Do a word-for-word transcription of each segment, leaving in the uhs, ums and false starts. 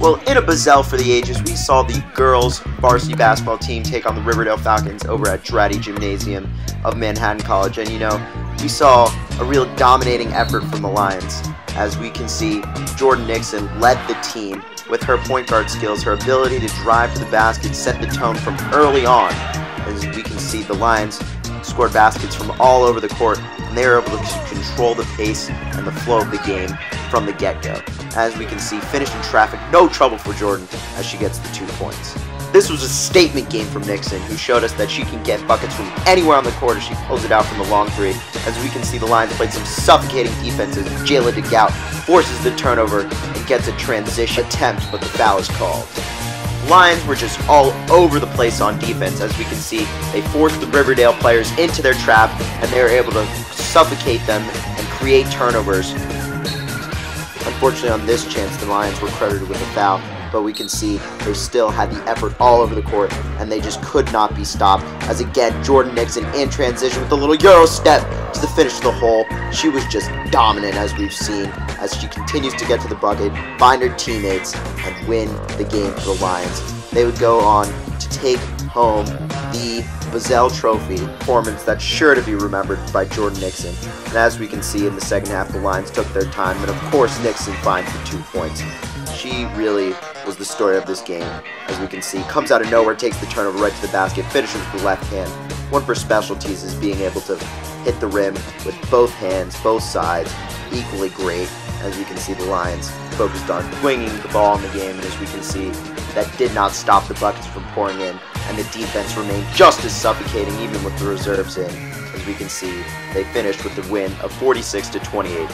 Well, in a Bazell for the ages, we saw the girls' varsity basketball team take on the Riverdale Falcons over at Dratty Gymnasium of Manhattan College. And, you know, we saw a real dominating effort from the Lions. As we can see, Jordan Nixon led the team with her point guard skills. Her ability to drive to the basket set the tone from early on. As we can see, the Lions scored baskets from all over the court, and they were able to control the pace and the flow of the game from the get-go. As we can see, finished in traffic, no trouble for Jordan as she gets the two points. This was a statement game from Nixon, who showed us that she can get buckets from anywhere on the court as she pulls it out from the long three. As we can see, the Lions played some suffocating defense as Jayla DeGout forces the turnover and gets a transition attempt, but the foul is called. Lions were just all over the place on defense. As we can see, they forced the Riverdale players into their trap, and they were able to suffocate them and create turnovers. Unfortunately, on this chance, the Lions were credited with a foul, but we can see they still had the effort all over the court, and they just could not be stopped. As again, Jordan Nixon in transition with a little Euro step to the finish of the hole. She was just dominant, as we've seen, as she continues to get to the bucket, find her teammates, and win the game for the Lions. They would go on to take home the Bazell Trophy, performance that's sure to be remembered by Jordan Nixon. And as we can see in the second half, the Lions took their time, and of course Nixon finds the two points. She really was the story of this game. As we can see, comes out of nowhere, takes the turnover right to the basket, finishes with the left hand. One of her specialties is being able to hit the rim with both hands, both sides, equally great. As you can see, the Lions focused on swinging the ball in the game, and as we can see, that did not stop the buckets from pouring in, and the defense remained just as suffocating even with the reserves in. As we can see, they finished with the win of forty-six to twenty-eight.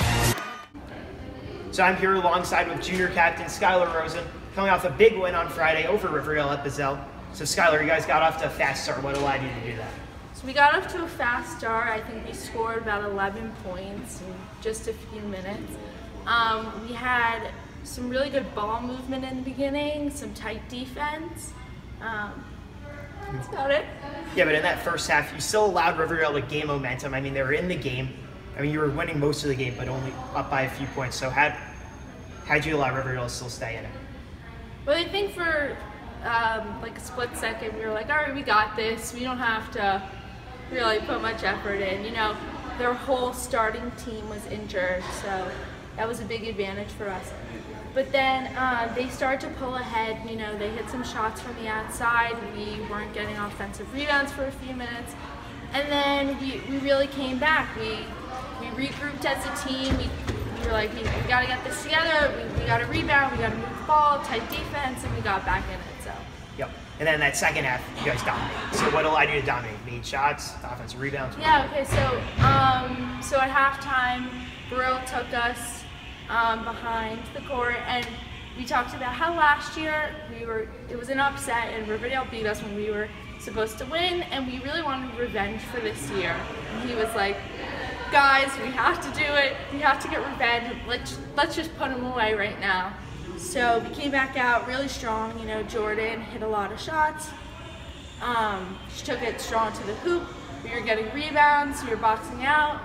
So I'm here alongside with junior captain Skylar Rosen, coming off a big win on Friday over Riverdale at Bazell. So Skylar, you guys got off to a fast start. What allowed you to do that? So we got off to a fast start. I think we scored about eleven points in just a few minutes. Um, we had some really good ball movement in the beginning, some tight defense. Um, that's about it. Yeah, but in that first half, you still allowed Riverdale to gain momentum. I mean, they were in the game. I mean, you were winning most of the game, but only up by a few points. So how how'd you allow Riverdale to still stay in it? Well, I think for um, like a split second, we were like, all right, we got this. We don't have to really put much effort in. You know, their whole starting team was injured, so that was a big advantage for us. But then uh, they started to pull ahead. You know, they hit some shots from the outside. We weren't getting offensive rebounds for a few minutes. And then we, we really came back. We we regrouped as a team. We, we were like, we, we got to get this together. We, we got to rebound. We got to move the ball, tight defense, and we got back in it. So. Yep. And then that second half, you guys dominated. So what allowed you to dominate? Made shots, offensive rebounds? Yeah. Okay. So um, so at halftime, Burrell took us um, behind the court, and we talked about how last year we were. It was an upset, and Riverdale beat us when we were supposed to win, and we really wanted revenge for this year. And he was like, guys, we have to do it. We have to get revenge. Let's let's just put them away right now. So we came back out really strong. You know, Jordan hit a lot of shots. Um, she took it strong to the hoop. We were getting rebounds. We were boxing out.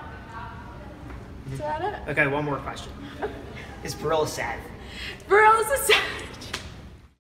That's about it. Okay, one more question. Is Burrell sad? Burrell is a sad.